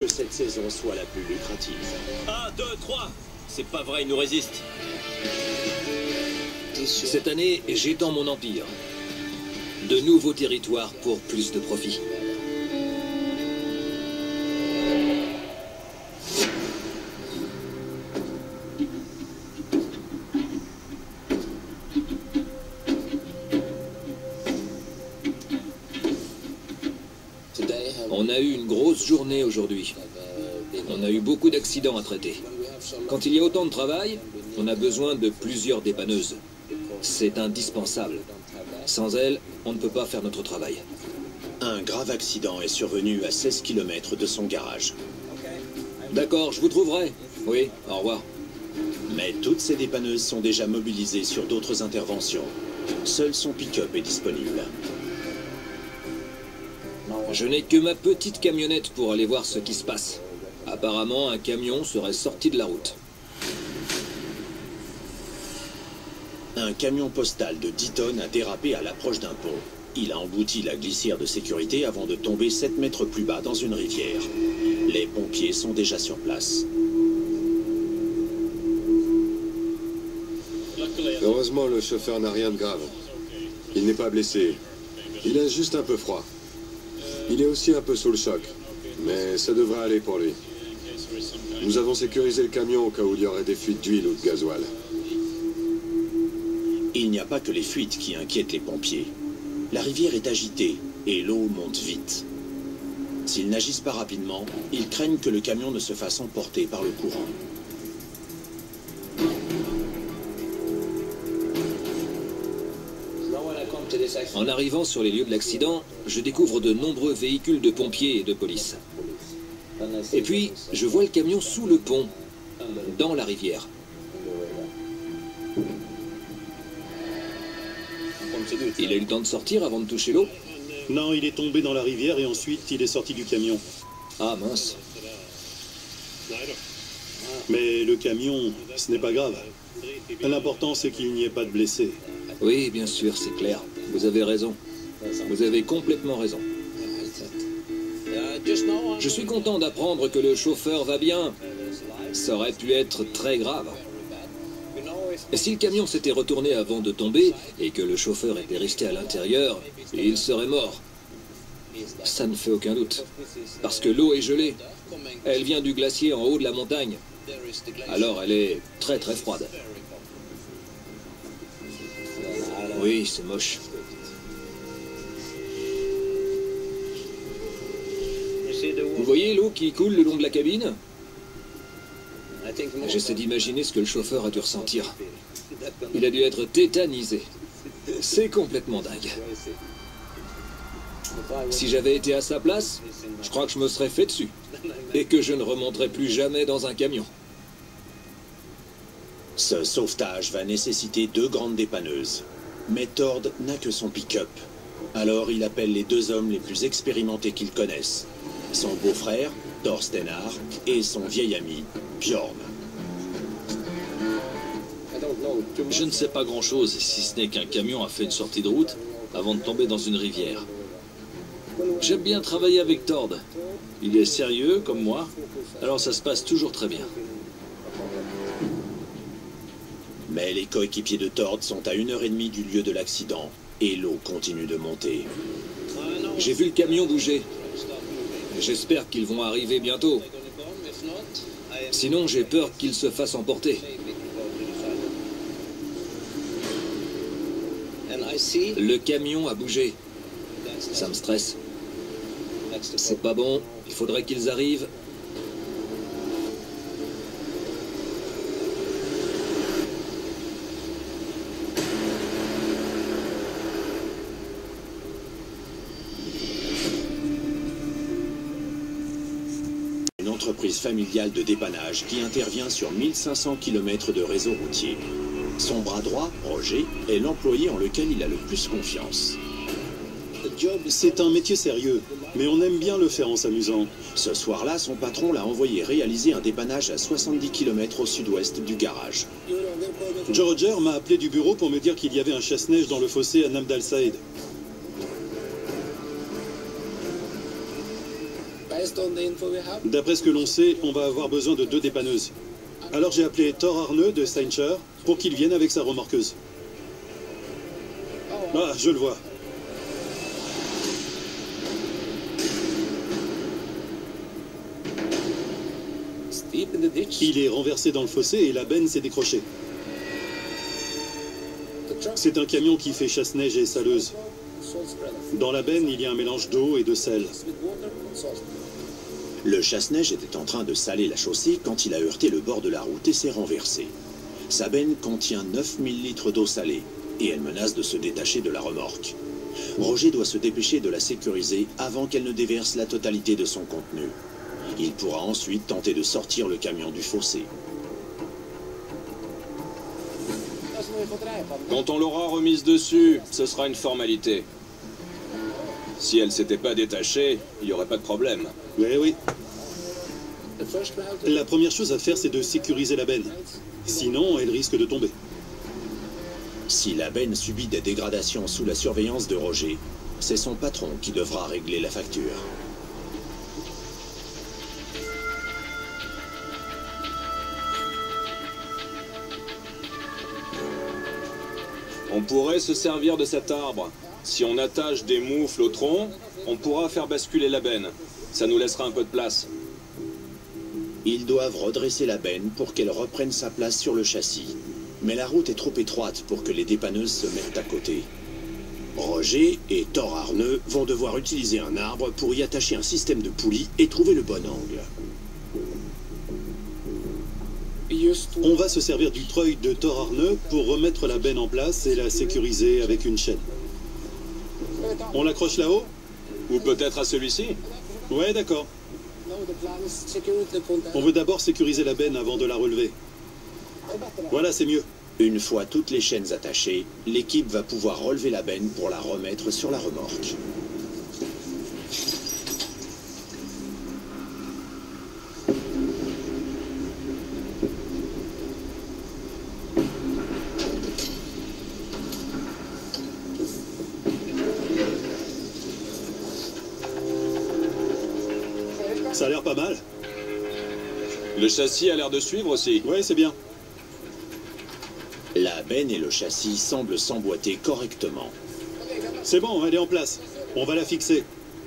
que cette saison soit la plus lucrative. 1, 2, 3. C'est pas vrai, il nous résiste. Cette année, j'étends mon empire. De nouveaux territoires pour plus de profit. On a eu une grosse journée aujourd'hui. On a eu beaucoup d'accidents à traiter. Quand il y a autant de travail, on a besoin de plusieurs dépanneuses. C'est indispensable. Sans elles, on ne peut pas faire notre travail. Un grave accident est survenu à 16 km de son garage. D'accord, je vous trouverai. Oui, au revoir. Mais toutes ces dépanneuses sont déjà mobilisées sur d'autres interventions. Seul son pick-up est disponible. Je n'ai que ma petite camionnette pour aller voir ce qui se passe. Apparemment, un camion serait sorti de la route. Un camion postal de 10 tonnes a dérapé à l'approche d'un pont. Il a embouti la glissière de sécurité avant de tomber 7 mètres plus bas dans une rivière. Les pompiers sont déjà sur place. Heureusement, le chauffeur n'a rien de grave. Il n'est pas blessé. Il a juste un peu froid. Il est aussi un peu sous le choc, mais ça devrait aller pour lui. Nous avons sécurisé le camion au cas où il y aurait des fuites d'huile ou de gasoil. Il n'y a pas que les fuites qui inquiètent les pompiers. La rivière est agitée et l'eau monte vite. S'ils n'agissent pas rapidement, ils craignent que le camion ne se fasse emporter par le courant. En arrivant sur les lieux de l'accident, je découvre de nombreux véhicules de pompiers et de police. Et puis, je vois le camion sous le pont, dans la rivière. Il a eu le temps de sortir avant de toucher l'eau? Non, il est tombé dans la rivière et ensuite il est sorti du camion. Ah mince. Mais le camion, ce n'est pas grave. L'important c'est qu'il n'y ait pas de blessés. Oui, bien sûr, c'est clair. Vous avez raison. Vous avez complètement raison. Je suis content d'apprendre que le chauffeur va bien. Ça aurait pu être très grave. Et si le camion s'était retourné avant de tomber et que le chauffeur était resté à l'intérieur, il serait mort. Ça ne fait aucun doute. Parce que l'eau est gelée. Elle vient du glacier en haut de la montagne. Alors elle est très très froide. Oui, c'est moche. Vous voyez l'eau qui coule le long de la cabine? J'essaie d'imaginer ce que le chauffeur a dû ressentir. Il a dû être tétanisé. C'est complètement dingue. Si j'avais été à sa place, je crois que je me serais fait dessus. Et que je ne remonterais plus jamais dans un camion. Ce sauvetage va nécessiter 2 grandes dépanneuses. Mais Tord n'a que son pick-up. Alors il appelle les 2 hommes les plus expérimentés qu'il connaisse. Son beau-frère, Thorstenar, et son vieil ami, Bjorn. Je ne sais pas grand-chose, si ce n'est qu'un camion a fait une sortie de route avant de tomber dans une rivière. J'aime bien travailler avec Tord. Il est sérieux, comme moi, alors ça se passe toujours très bien. Mais les coéquipiers de Tord sont à 1h30 du lieu de l'accident et l'eau continue de monter. J'ai vu le camion bouger. J'espère qu'ils vont arriver bientôt. Sinon, j'ai peur qu'ils se fassent emporter. Le camion a bougé. Ça me stresse. C'est pas bon. Il faudrait qu'ils arrivent. Une entreprise familiale de dépannage qui intervient sur 1500 km de réseau routier. Son bras droit, Roger, est l'employé en lequel il a le plus confiance. C'est un métier sérieux, mais on aime bien le faire en s'amusant. Ce soir-là, son patron l'a envoyé réaliser un dépannage à 70 km au sud-ouest du garage. Joe Roger m'a appelé du bureau pour me dire qu'il y avait un chasse-neige dans le fossé à Namdal Saïd. D'après ce que l'on sait, on va avoir besoin de 2 dépanneuses. Alors j'ai appelé Thor Arneux de Steincher pour qu'il vienne avec sa remorqueuse. Ah, je le vois. Il est renversé dans le fossé et la benne s'est décrochée. C'est un camion qui fait chasse-neige et saleuse. Dans la benne, il y a un mélange d'eau et de sel. Le chasse-neige était en train de saler la chaussée quand il a heurté le bord de la route et s'est renversé. Sa benne contient 9000 litres d'eau salée et elle menace de se détacher de la remorque. Roger doit se dépêcher de la sécuriser avant qu'elle ne déverse la totalité de son contenu. Il pourra ensuite tenter de sortir le camion du fossé. Quand on l'aura remise dessus, ce sera une formalité. Si elle s'était pas détachée, il n'y aurait pas de problème. Oui, oui. La première chose à faire, c'est de sécuriser la benne. Sinon, elle risque de tomber. Si la benne subit des dégradations sous la surveillance de Roger, c'est son patron qui devra régler la facture. On pourrait se servir de cet arbre. Si on attache des moufles au tronc, on pourra faire basculer la benne. Ça nous laissera un peu de place. Ils doivent redresser la benne pour qu'elle reprenne sa place sur le châssis. Mais la route est trop étroite pour que les dépanneuses se mettent à côté. Roger et Thor Arneux vont devoir utiliser un arbre pour y attacher un système de poulies et trouver le bon angle. On va se servir du treuil de Thor Arneux pour remettre la benne en place et la sécuriser avec une chaîne. On l'accroche là-haut? Ou peut-être à celui-ci. Ouais, d'accord. On veut d'abord sécuriser la benne avant de la relever. Voilà, c'est mieux. Une fois toutes les chaînes attachées, l'équipe va pouvoir relever la benne pour la remettre sur la remorque. Ça a l'air pas mal. Le châssis a l'air de suivre aussi. Ouais, c'est bien. La benne et le châssis semblent s'emboîter correctement. C'est bon, elle est en place. On va la fixer.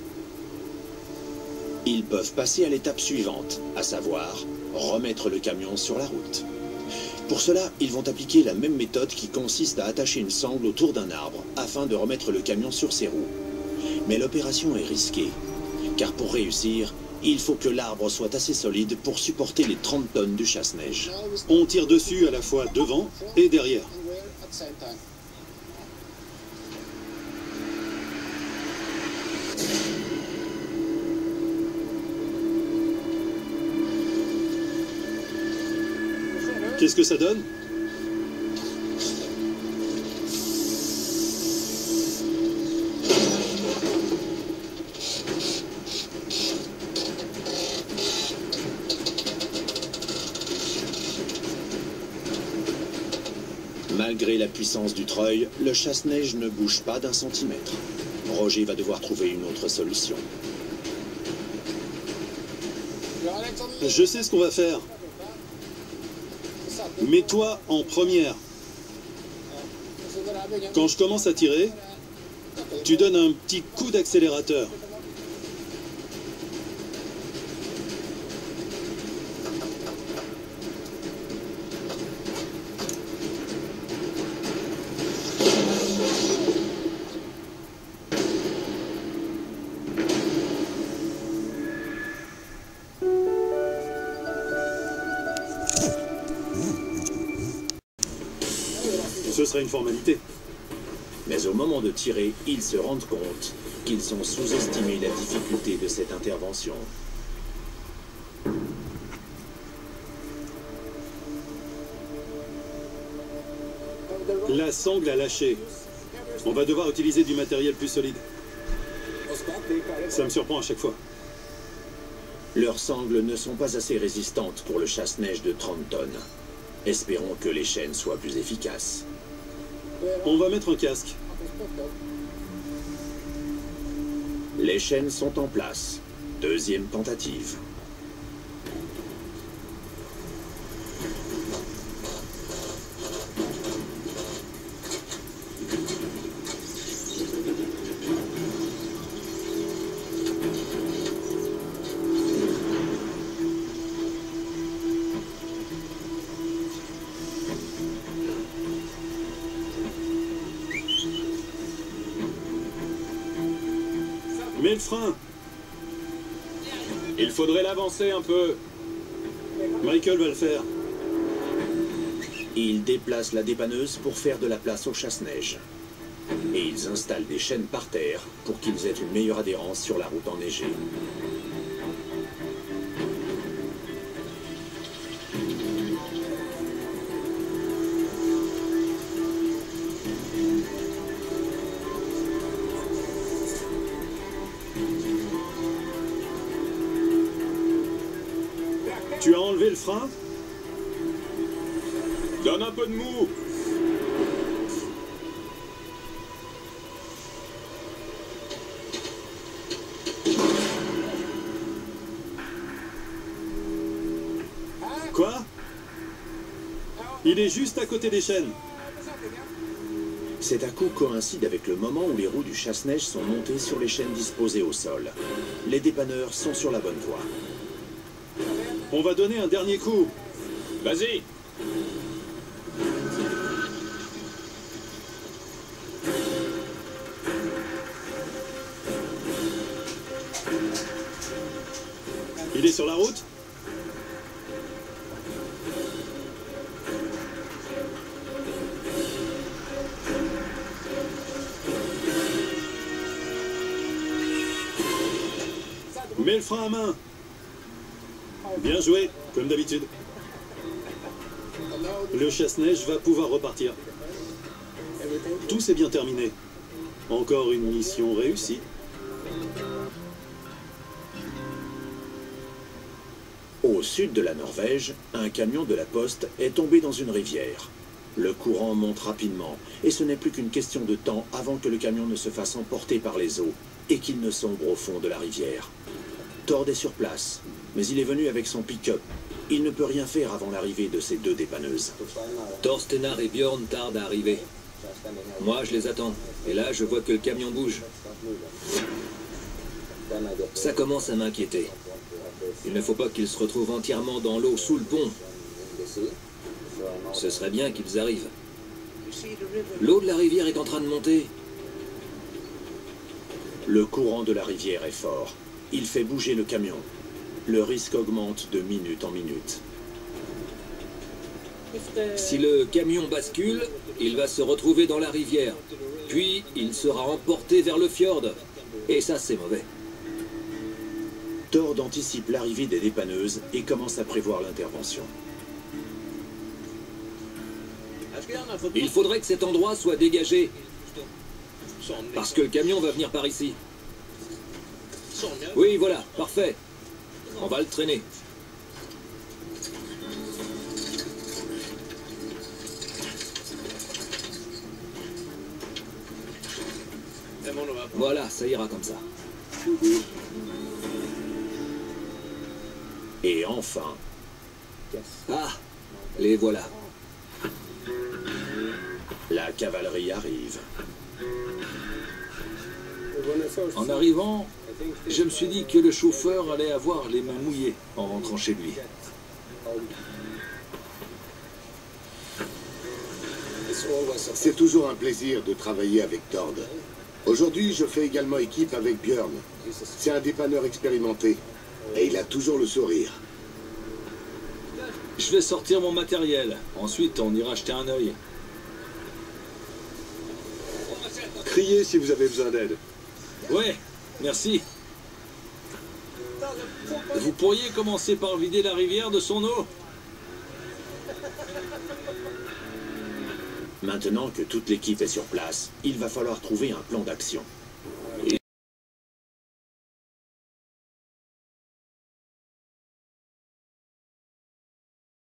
Ils peuvent passer à l'étape suivante, à savoir remettre le camion sur la route. Pour cela, ils vont appliquer la même méthode qui consiste à attacher une sangle autour d'un arbre afin de remettre le camion sur ses roues. Mais l'opération est risquée, car pour réussir, il faut que l'arbre soit assez solide pour supporter les 30 tonnes du chasse-neige. On tire dessus à la fois devant et derrière. Qu'est-ce que ça donne? Malgré la puissance du treuil, le chasse-neige ne bouge pas d'1 centimètre. Roger va devoir trouver une autre solution. Je sais ce qu'on va faire. Mets-toi en première. Quand je commence à tirer, tu donnes un petit coup d'accélérateur. Ce serait une formalité. Mais au moment de tirer, ils se rendent compte qu'ils ont sous-estimé la difficulté de cette intervention. La sangle a lâché. On va devoir utiliser du matériel plus solide. Ça me surprend à chaque fois. Leurs sangles ne sont pas assez résistantes pour le chasse-neige de 30 tonnes. Espérons que les chaînes soient plus efficaces. On va mettre un casque. Les chaînes sont en place. Deuxième tentative. Mets le frein. Il faudrait l'avancer un peu. Michael va le faire. Ils déplacent la dépanneuse pour faire de la place au chasse-neige. Et ils installent des chaînes par terre pour qu'ils aient une meilleure adhérence sur la route enneigée. Tu as enlevé le frein? Donne un peu de mou. Quoi? Il est juste à côté des chaînes. Cet à-coup coïncide avec le moment où les roues du chasse-neige sont montées sur les chaînes disposées au sol. Les dépanneurs sont sur la bonne voie. On va donner un dernier coup. Vas-y. Il est sur la route? Mets le frein à main. Bien joué, comme d'habitude. Le chasse-neige va pouvoir repartir. Tout s'est bien terminé. Encore une mission réussie. Au sud de la Norvège, un camion de la poste est tombé dans une rivière. Le courant monte rapidement, et ce n'est plus qu'une question de temps avant que le camion ne se fasse emporter par les eaux et qu'il ne sombre au fond de la rivière. Tord est sur place, mais il est venu avec son pick-up. Il ne peut rien faire avant l'arrivée de ces deux dépanneuses. Torstenar et Björn tardent à arriver. Moi, je les attends. Et là, je vois que le camion bouge. Ça commence à m'inquiéter. Il ne faut pas qu'ils se retrouvent entièrement dans l'eau sous le pont. Ce serait bien qu'ils arrivent. L'eau de la rivière est en train de monter. Le courant de la rivière est fort. Il fait bouger le camion. Le risque augmente de minute en minute. Si le camion bascule, il va se retrouver dans la rivière. Puis, il sera emporté vers le fjord. Et ça, c'est mauvais. Tord anticipe l'arrivée des dépanneuses et commence à prévoir l'intervention. Il faudrait que cet endroit soit dégagé. Parce que le camion va venir par ici. Oui, voilà, parfait. On va le traîner. Voilà, ça ira comme ça. Et enfin... Ah, les voilà. La cavalerie arrive. En arrivant, je me suis dit que le chauffeur allait avoir les mains mouillées en rentrant chez lui. C'est toujours un plaisir de travailler avec Tord. Aujourd'hui, je fais également équipe avec Björn. C'est un dépanneur expérimenté. Et il a toujours le sourire. Je vais sortir mon matériel. Ensuite, on ira jeter un œil. Criez si vous avez besoin d'aide. Ouais, merci. Vous pourriez commencer par vider la rivière de son eau? Maintenant que toute l'équipe est sur place, il va falloir trouver un plan d'action.